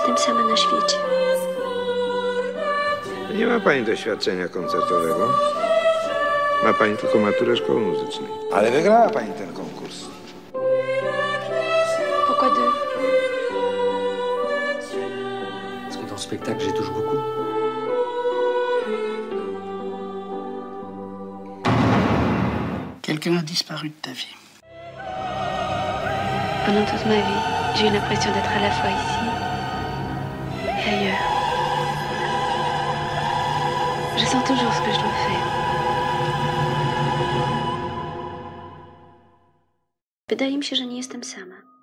jestem sama na świecie. Nie ma pani doświadczenia koncertowego. Ma pani tylko maturę szkoły muzycznej. Ale wygrała pani ten konkurs. Pourquoi deux? Parce que dans le spectacle, j'ai touche beaucoup. Quelqu'un a disparu de ta vie. Pendant toute ma vie, j'ai eu l'impression d'être à la fois ici et ailleurs. Je sens toujours ce que je dois faire. Wydaje mi się, że nie jestem sama.